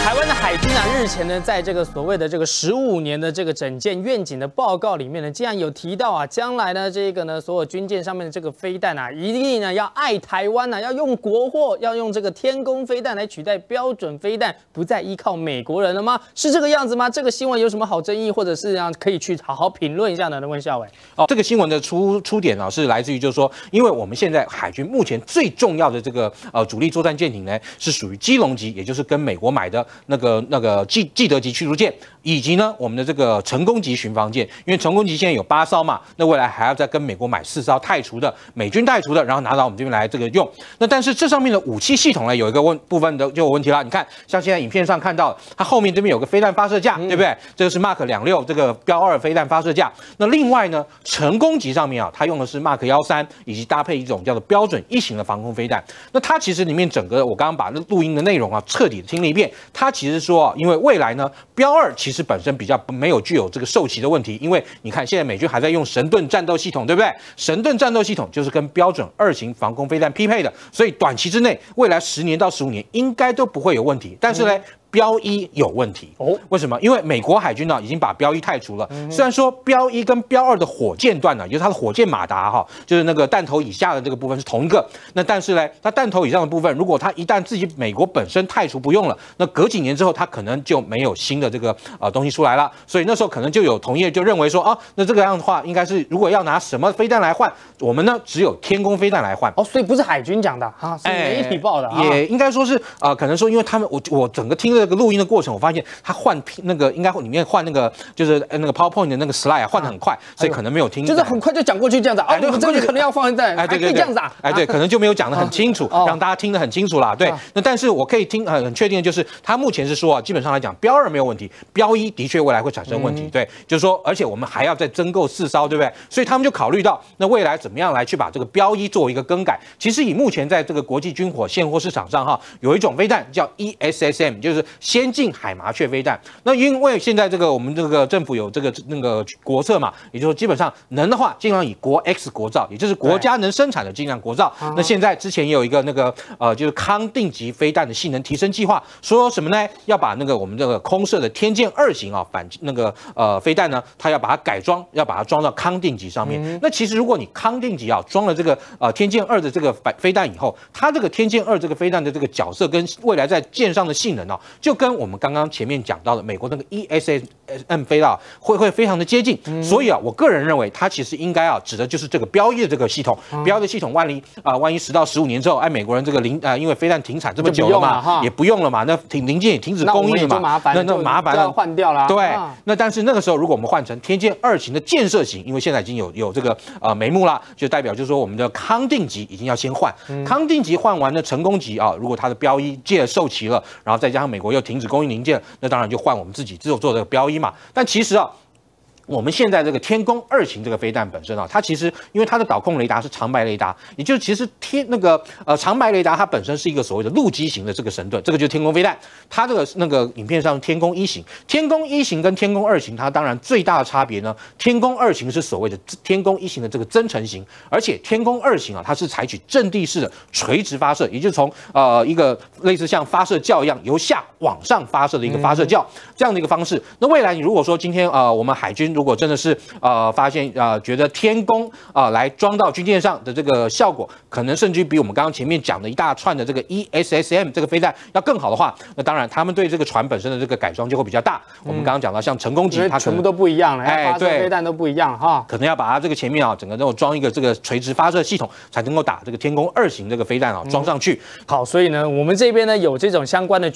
台湾的海军啊，日前呢，在这个所谓的这个15年的这个整舰愿景的报告里面呢，竟然有提到啊，将来呢，这个呢，所有军舰上面的这个飞弹啊，一定呢要爱台湾啊，要用国货，要用这个天宫飞弹来取代标准飞弹，不再依靠美国人了吗？是这个样子吗？这个新闻有什么好争议，或者是让可以去好好评论一下呢？问孝瑋。 这个新闻的出点啊，是来自于就是说，因为我们现在海军目前最重要的这个主力作战舰艇呢，是属于基隆级，也就是跟美国买的那个既得级驱逐舰，以及呢我们的这个成功级巡防舰，因为成功级现在有8艘嘛，那未来还要再跟美国买4艘太除的美军太除的，然后拿到我们这边来这个用。那但是这上面的武器系统呢，有一个部分的就有问题啦。你看，像现在影片上看到，它后面这边有个飞弹发射架，对不对？这个是 Mark 26这个标2飞弹发射架。那另外呢，成功级上面啊，它用的是 Mark 13，以及搭配一种叫做标准1型的防空飞弹。那它其实里面整个我刚刚把录音的内容啊彻底的听了一遍，它其实说，因为未来呢，标2其实本身比较没有具有这个受旗的问题，因为你看现在美军还在用神盾战斗系统，对不对？神盾战斗系统就是跟标准2型防空飞弹匹配的，所以短期之内，未来10年到15年应该都不会有问题。但是呢，标1有问题哦，为什么？因为美国海军呢已经把标1太除了。虽然说标1跟标2的火箭段呢，也就是它的火箭马达哈，就是那个弹头以下的这个部分是同一个。那但是呢，它弹头以上的部分，如果它一旦自己美国本身太除不用了，那隔几年之后，它可能就没有新的这个东西出来了。所以那时候可能就有同业就认为说啊，那这个样的话，应该是如果要拿什么飞弹来换，我们呢只有天宫飞弹来换。 哦，所以不是海军讲的啊，是媒体报的。 也应该说是可能说因为他们我整个听这个录音的过程，我发现他换那个应该里面换那个就是那个 PowerPoint 的那个 slide 换得很快，所以可能没有听， 就是很快就讲过去这样子啊。对，这个可能要放在对这样子啊。 对，可能就没有讲得很清楚，让大家听得很清楚啦。对，那但是我可以听很确定的就是，他目前是说啊，基本上来讲，标2没有问题，标1的确未来会产生问题。对，就是说，而且我们还要再增购4艘，对不对？所以他们就考虑到，那未来怎么样来去把这个标1做一个更改。其实以目前在这个国际军火现货市场上哈，有一种飞弹叫 ESSM， 就是先进海麻雀飞弹。那因为现在这个我们这个政府有这个那个国策嘛，也就是说基本上能的话，尽量以国 X 国造，也就是国家能生产的尽量国造。那现在之前也有一个那个就是康定级飞弹的性能提升计划，说什么呢？要把那个我们这个空射的天剑2型啊飞弹呢，它要把它改装，要把它装到康定级上面。那其实如果你康定级啊装了这个天剑2的这个飞弹以后，它这个天剑2这个飞弹的这个角色跟未来在舰上的性能啊，就跟我们刚刚前面讲到的美国那个 ESSM 飞弹会非常的接近。所以啊，我个人认为它其实应该啊指的就是这个标1的这个系统。标1的系统万一10到15年之后，美国人这个因为飞弹停产这么久了嘛，也不用了嘛，那零件也停止供应了嘛，那麻烦了， 换掉了。 对，那但是那个时候如果我们换成天剑2型的建设型，因为现在已经有这个眉目了，就代表就是说我们的康定级已经要先换，康定级换完了成功级啊，如果它的标1届受齐了，然后再加上美国又停止供应零件，那当然就换我们自己做这个标1嘛。但其实啊，我们现在这个天宫2型这个飞弹本身啊，它其实因为它的导控雷达是长白雷达，也就是其实长白雷达它本身是一个所谓的陆基型的这个神盾，这个就是天宫飞弹。它这个那个影片上天宫1型，天宫1型跟天宫2型，它当然最大的差别呢，天宫2型是所谓的天宫1型的这个增程型，而且天宫2型啊，它是采取阵地式的垂直发射，也就是从一个类似像发射教一样由下往上发射的一个发射教这样的一个方式。那未来你如果说今天我们海军如果真的是发现觉得天宫来装到军舰上的这个效果，可能甚至比我们刚刚前面讲的一大串的这个 ESSM 这个飞弹要更好的话，那当然他们对这个船本身的这个改装就会比较大。我们刚刚讲到像成功级，它全部都不一样了，发射飞弹都不一样哈， 可能要把它这个前面啊整个都装一个这个垂直发射系统，才能够打这个天宫2型这个飞弹啊装上去。 好，所以呢，我们这边呢有这种相关的。